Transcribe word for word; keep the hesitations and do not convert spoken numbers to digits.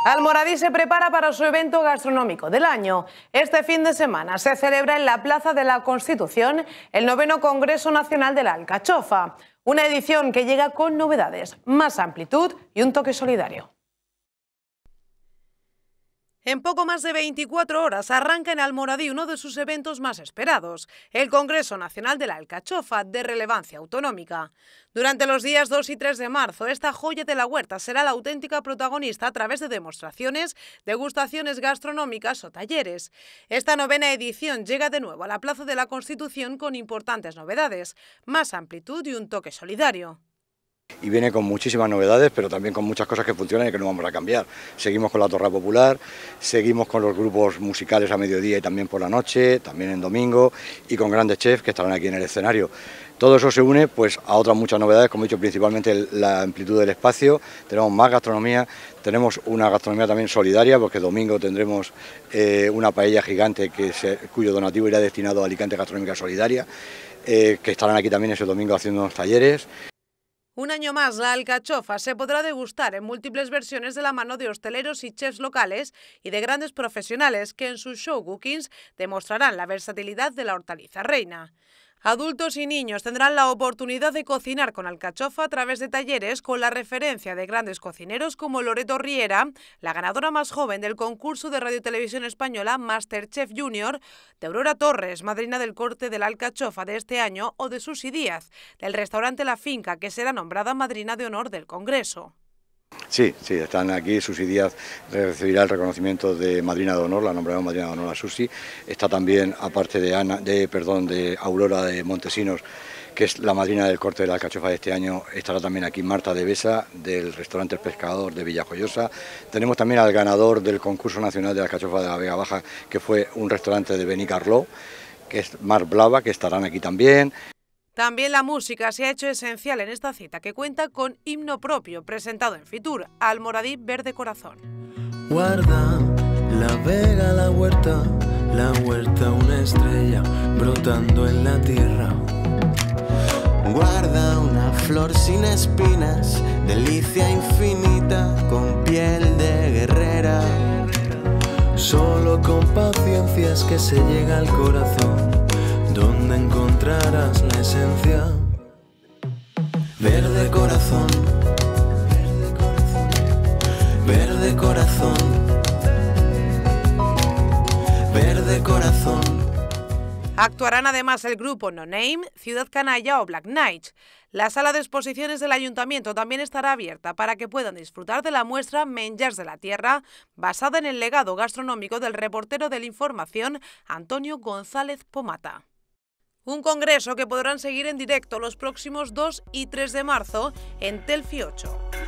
Almoradí se prepara para su evento gastronómico del año. Este fin de semana se celebra en la Plaza de la Constitución el noveno Congreso Nacional de la Alcachofa, una edición que llega con novedades, más amplitud y un toque solidario. En poco más de veinticuatro horas arranca en Almoradí uno de sus eventos más esperados, el Congreso Nacional de la Alcachofa, de relevancia autonómica. Durante los días dos y tres de marzo, esta joya de la huerta será la auténtica protagonista a través de demostraciones, degustaciones gastronómicas o talleres. Esta novena edición llega de nuevo a la Plaza de la Constitución con importantes novedades, más amplitud y un toque solidario. Y viene con muchísimas novedades, pero también con muchas cosas que funcionan y que no vamos a cambiar. Seguimos con la torra popular, seguimos con los grupos musicales a mediodía y también por la noche, también en domingo, y con grandes chefs que estarán aquí en el escenario. Todo eso se une pues a otras muchas novedades, como he dicho, principalmente la amplitud del espacio. Tenemos más gastronomía, tenemos una gastronomía también solidaria, porque domingo tendremos eh, una paella gigante que se, cuyo donativo irá destinado a Alicante Gastronómica Solidaria, eh, que estarán aquí también ese domingo haciendo unos talleres. Un año más, la alcachofa se podrá degustar en múltiples versiones de la mano de hosteleros y chefs locales y de grandes profesionales que en sus show cookings demostrarán la versatilidad de la hortaliza reina. Adultos y niños tendrán la oportunidad de cocinar con alcachofa a través de talleres con la referencia de grandes cocineros como Loreto Riera, la ganadora más joven del concurso de Radio Televisión Española MasterChef Junior, de Aurora Torres, madrina del corte de la alcachofa de este año, o de Susi Díaz, del restaurante La Finca, que será nombrada madrina de honor del Congreso. Sí, sí, están aquí. Susi Díaz recibirá el reconocimiento de madrina de honor, la nombraremos madrina de honor a Susi. Está también, aparte de Ana, de perdón, de Aurora de Montesinos, que es la madrina del corte de la alcachofa de este año, estará también aquí Marta de Besa, del restaurante El Pescador de Villajoyosa. Tenemos también al ganador del concurso nacional de la alcachofa de la Vega Baja, que fue un restaurante de Benicarló, que es Mar Blava, que estarán aquí también. También la música se ha hecho esencial en esta cita, que cuenta con himno propio, presentado en Fitur, Almoradí Verde Corazón. Guarda la vega, la huerta, la huerta una estrella brotando en la tierra. Guarda una flor sin espinas, delicia infinita, con piel de guerrera. Solo con paciencia es que se llega al corazón, donde encontrarás la esencia. Verde corazón, verde corazón, verde corazón. Actuarán además el grupo No Name, Ciudad Canalla o Black Knight. La sala de exposiciones del Ayuntamiento también estará abierta para que puedan disfrutar de la muestra Menjars de la Tierra, basada en el legado gastronómico del reportero de la Información Antonio González Pomata. Un congreso que podrán seguir en directo los próximos dos y tres de marzo en Telfi ocho.